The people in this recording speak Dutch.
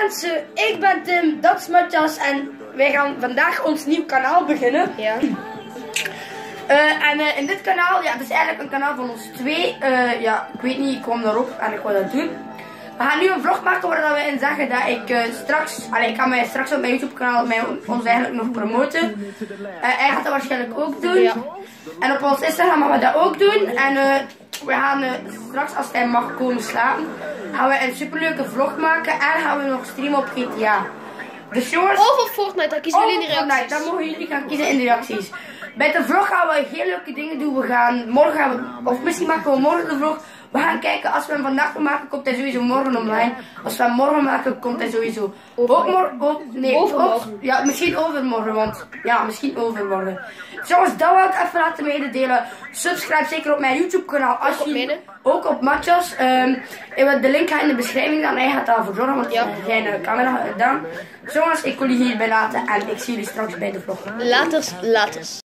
mensen, ik ben Tim, dat is Matthias en wij gaan vandaag ons nieuw kanaal beginnen. Ja. In dit kanaal, ja, het is eigenlijk een kanaal van ons twee. Ja, ik weet niet, ik kwam daarop en ik wil dat doen. We gaan nu een vlog maken waar we in zeggen dat ik straks, ik ga mij straks op mijn YouTube kanaal ons eigenlijk nog promoten. Hij gaat dat waarschijnlijk ook doen. Ja. En op ons Instagram gaan we dat ook doen. En we gaan straks, als hij mag komen slapen, gaan we een superleuke vlog maken en gaan we nog streamen op GTA. Dus jongens, of op Fortnite, dan kiezen jullie in de reacties. Fortnite, dan mogen jullie gaan kiezen in de reacties. Bij de vlog gaan we heel leuke dingen doen. Morgen gaan we, of misschien maken we morgen de vlog. We gaan kijken, als we hem vandaag maken, komt hij sowieso morgen online. Als we hem morgen maken, komt hij sowieso overmorgen. Ja, misschien overmorgen, want ja, misschien overmorgen. Dus jongens, dat wil ik even laten mededelen. Subscribe zeker op mijn YouTube kanaal. Als je ook op Matthias. De link gaat in de beschrijving dan. Hij gaat daarvoor zorgen, want hij heeft geen camera gedaan. Dus jongens, ik wil jullie hierbij laten en ik zie jullie straks bij de vlog. Laters.